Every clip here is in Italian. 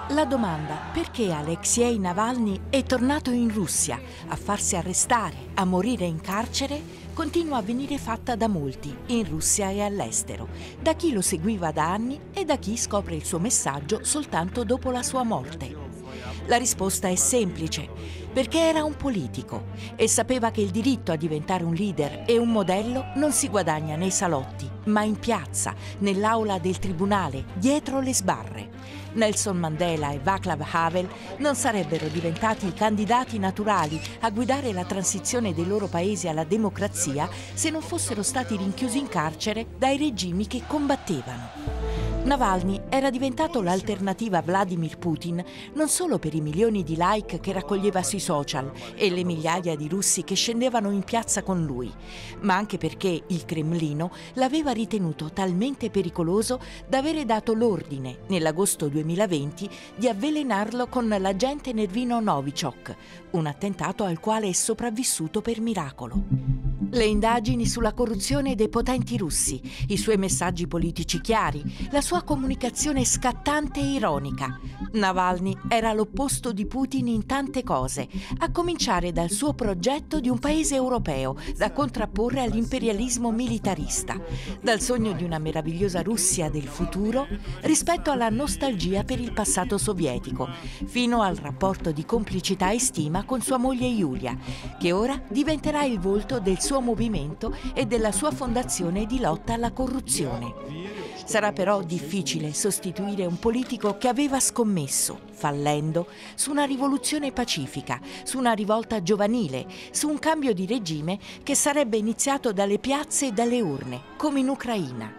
La domanda perché Alexei Navalny è tornato in Russia a farsi arrestare, a morire in carcere, continua a venire fatta da molti, in Russia e all'estero, da chi lo seguiva da anni e da chi scopre il suo messaggio soltanto dopo la sua morte. La risposta è semplice, perché era un politico e sapeva che il diritto a diventare un leader e un modello non si guadagna nei salotti, ma in piazza, nell'aula del tribunale, dietro le sbarre. Nelson Mandela e Václav Havel non sarebbero diventati i candidati naturali a guidare la transizione dei loro paesi alla democrazia se non fossero stati rinchiusi in carcere dai regimi che combattevano. Navalny era diventato l'alternativa a Vladimir Putin non solo per i milioni di like che raccoglieva sui social e le migliaia di russi che scendevano in piazza con lui, ma anche perché il Cremlino l'aveva ritenuto talmente pericoloso da avere dato l'ordine, nell'agosto 2020, di avvelenarlo con l'agente Nervino Novichok, un attentato al quale è sopravvissuto per miracolo. Le indagini sulla corruzione dei potenti russi, i suoi messaggi politici chiari, la sua comunicazione scattante e ironica. Navalny era l'opposto di Putin in tante cose, a cominciare dal suo progetto di un paese europeo da contrapporre all'imperialismo militarista, dal sogno di una meravigliosa Russia del futuro rispetto alla nostalgia per il passato sovietico, fino al rapporto di complicità e stima con sua moglie Yulia, che ora diventerà il volto del suo movimento e della sua fondazione di lotta alla corruzione. Sarà però difficile sostituire un politico che aveva scommesso, fallendo, su una rivoluzione pacifica, su una rivolta giovanile, su un cambio di regime che sarebbe iniziato dalle piazze e dalle urne, come in Ucraina.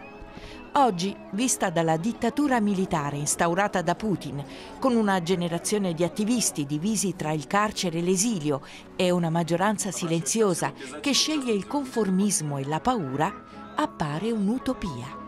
Oggi, vista dalla dittatura militare instaurata da Putin, con una generazione di attivisti divisi tra il carcere e l'esilio e una maggioranza silenziosa che sceglie il conformismo e la paura, appare un'utopia.